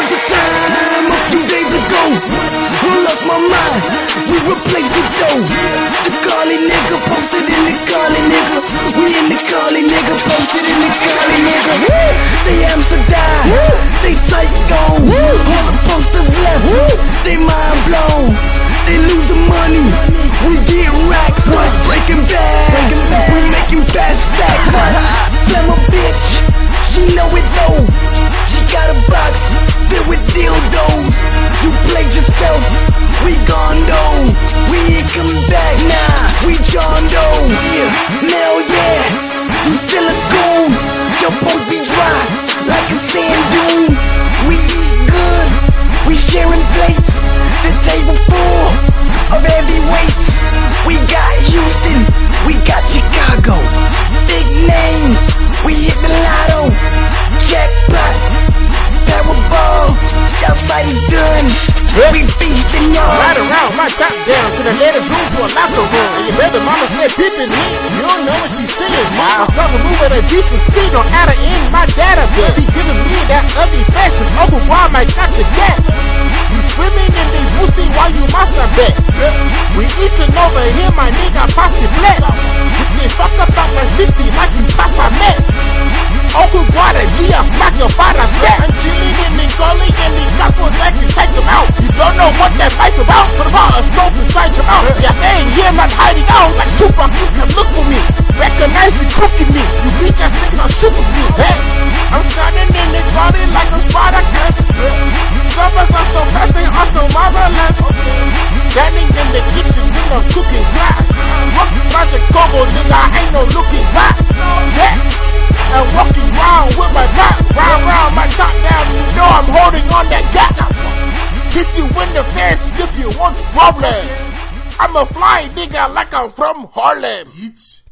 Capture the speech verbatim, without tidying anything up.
was a time a few days ago, I lost my mind, we replaced the dough. The Cali nigga posted in the Cali nigga, we in the Cali nigga posted in the Cali nigga. They Amsterdam, they sight gone, all the posters left, they mind blown. They losing money, we get racks. What? Breaking bad, we making fast stacks. What? Flam a bitch, she know it though. She got a box filled with dildos. You played yourself, we gone though. We ain't coming back, nah, we John Doe. Yeah, hell yeah, you still a goon. Your boat be dry like a sand dune. We eat good, we sharing plates. The table full of heavyweights. We got Houston, we got Chicago. Big names, we hit the lotto. Jackpot, Powerball, y'all sight is done. We feasting y'all. Right around my top down to the latest room to a locker room. And your baby mama said peeping me. You don't know what she's saying, ma. I saw her move at a decent speed on how to end my database. She's giving me that ugly fashion. Overwhelmed, I got your gas. You swimming in the pussy while you master bets. We eating over here, my nigga, pasta blacks. You fuck about my city like you passed my mess. Uncle Guada, G, I'll smack your father's cat. I'm chilling in the gully and the cops for a second, take them out. You don't know what that life's about. Put them all a soap inside your mouth. You're staying here, not hiding out. Like Tupac, you can look for me. Recognize the crook in me. You bitch ass niggas are shoot with me. Hey, I'm standing in the gully like a Spartacus. Summers are so fast, they are so marvelous. Standing in the kitchen, nigga, cooking black. Rock Project Congo, nigga, I ain't no looking back. Yeah. And walking round with my back, round round my top down, you know I'm holding on that gap. Hit you in the face if you want problem. I'm a flying nigga like I'm from Harlem.